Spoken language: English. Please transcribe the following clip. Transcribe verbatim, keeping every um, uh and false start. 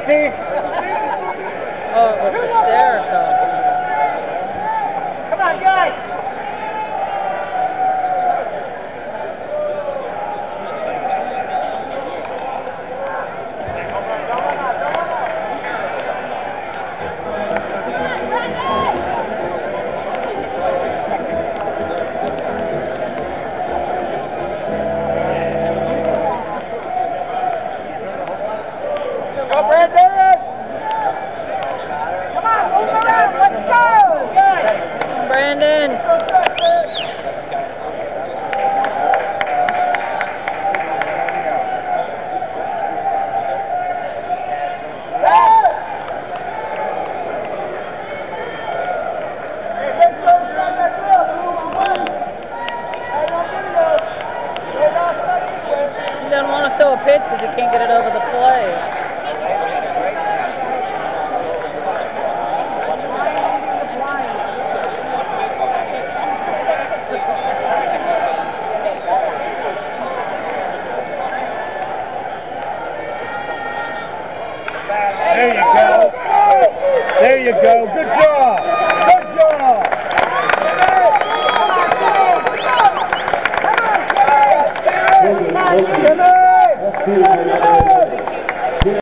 Casey. Oh, it was hysterical. Come on, guys. Go, Brandon! Come on, move around, let's go! Good! Brandon! He doesn't want to throw a pitch because he can't get it over the plate. There you go. There you go. Good job. Good job. Come on, Jimmy.